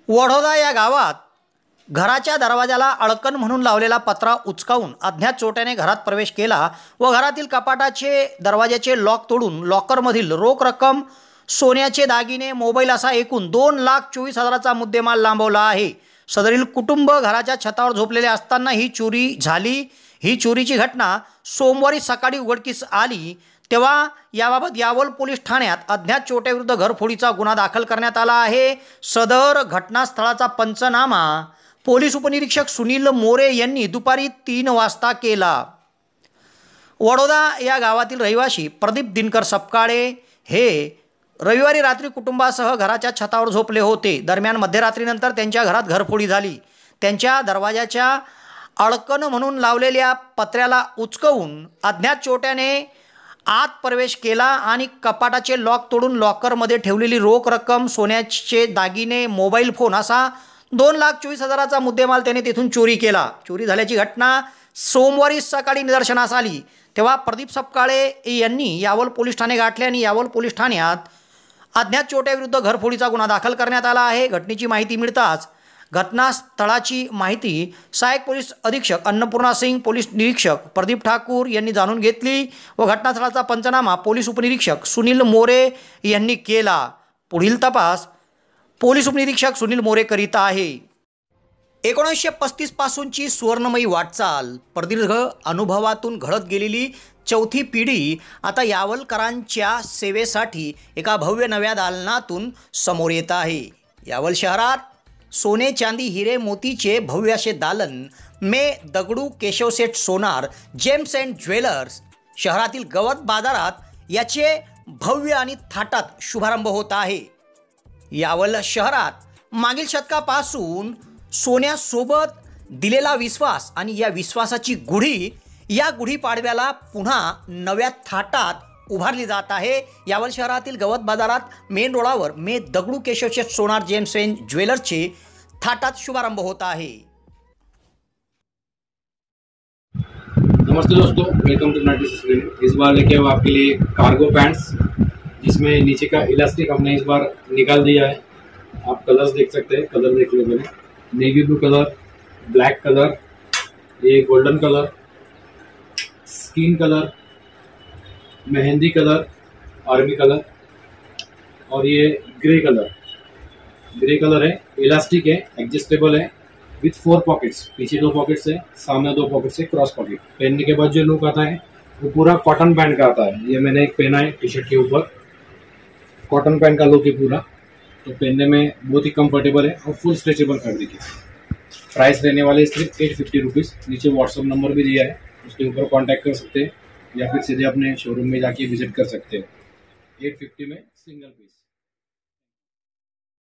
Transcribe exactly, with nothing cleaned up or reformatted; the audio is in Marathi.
वडोदा या गावात घराच्या दरवाजाला अडकण म्हणून लावलेला पत्रा उचकावून अज्ञात चोरट्याने घरात प्रवेश केला व घरातील कपाटाचे दरवाजाचे लॉक तोडून लॉकरमधील रोख रक्कम, सोन्याचे दागिने, मोबाईल असा एकूण दोन लाख चोवीस हजाराचा मुद्देमाल लांबवला आहे। सदरील कुटुंब घराच्या छतावर झोपलेले असताना ही चोरी झाली। ही चोरीची घटना सोमवारी सकाळी उघडकीस आली तेव्हा याबाबत यावल पोलीस ठाण्यात अज्ञात चोरट्याविरुद्ध घरफोडीचा गुन्हा दाखल करण्यात आला आहे। सदर घटनास्थळाचा पंचनामा पोलीस उपनिरीक्षक सुनील मोरे यांनी दुपारी तीन वाजता केला। वडोदा या गावातील रहिवासी प्रदीप दिनकर सपकाळे हे रविवारी रात्री कुटुंबासह घराच्या छतावर झोपले होते। दरम्यान मध्यरात्रीनंतर त्यांच्या घरात घरफोडी झाली। त्यांच्या दरवाजाच्या अडकण म्हणून लावलेल्या पत्र्याला उचकवून अज्ञात चोरट्याने आत प्रवेश केला आणि कपाटाचे लॉक तोडून लॉकरमध्ये ठेवलेली रोख रक्कम, सोन्याचे दागिने, मोबाईल फोन असा दोन लाख चोवीस हजाराचा मुद्देमाल त्याने तिथून चोरी केला। चोरी झाल्याची घटना सोमवारी सकाळी निदर्शनास आली तेव्हा प्रदीप सपकाळे यांनी यावल पोलीस ठाणे गाठले आणि यावल पोलीस ठाण्यात अज्ञात चोरट्याविरुद्ध घरफोडीचा गुन्हा दाखल करण्यात आला आहे। घटनेची माहिती मिळताच घटनास्थळाची माहिती सहाय्यक पोलीस अधीक्षक अन्नपूर्णा सिंग, पोलीस निरीक्षक प्रदीप ठाकूर यांनी जाणून घेतली व घटनास्थळाचा पंचनामा पोलीस उपनिरीक्षक सुनील मोरे यांनी केला। पुढील तपास पोलीस उपनिरीक्षक सुनील मोरे करीत आहे। एकोणीसशे पस्तीस पासूनची सुवर्णमयी वाटचाल, प्रदीर्घ अनुभवातून घडत गेलेली चौथी पिढी आता यावलकरांच्या सेवेसाठी एका भव्य नव्या दालनातून समोर येत आहे। यावल शहरात सोने, चांदी, हिरे, मोतीचे भव्य असे दालन मे Dagdu Keshavseth Sonar gems and jewellers शहरातील गवत बाजारात याचे भव्य आणि थाटात शुभारंभ होत आहे। यावल शहरात मागील शतकापासून सोन्यासोबत दिलेला विश्वास आणि या विश्वासाची गुढी या गुढीपाडव्याला पुन्हा नव्या थाटात उभारली जात आहे। यावल शहरातील गवत बाजारात मेन रोडावर मे दगडू केशवसेठ सोनार जेम्स अँड ज्वेलर्सचे थाटात शुभारंभ होता है। नमस्ते दोस्तों, welcome to ninety six clinic. इस बार लेके आए आपके लिए कार्गो पैंट्स जिसमें नीचे का इलास्टिक हमने इस बार निकाल दिया है। आप कलर्स देख सकते हैं, कलर देख लो मैंने, navy blue colour, black colour, ये golden colour, skin colour, mehndi colour, army colour और ये ग्रे कलर। ग्रे कलर है, इलास्टिक है, एडजस्टेबल है विथ फोर पॉकेट्स। पीछे दो पॉकेट्स है, सामने दो पॉकेट्स है, क्रॉस पॉकेट। पहनने के बाद जो लुक आता है वो पूरा कॉटन पैंट का आता है। ये मैंने एक पहना है टी शर्ट के ऊपर, कॉटन पैंट का लुक है पूरा, तो पहनने में बहुत ही कंफर्टेबल है और फुल स्ट्रेचेबल फैब्रिक है। प्राइस रहने वाले सिर्फ एट फिफ्टी रुपीज़। नीचे व्हाट्सअप नंबर भी दिया है, उसके ऊपर कॉन्टैक्ट कर सकते हैं या फिर सीधे अपने शोरूम में जाके विजिट कर सकते हैं। एट फिफ्टी में सिंगल पीस।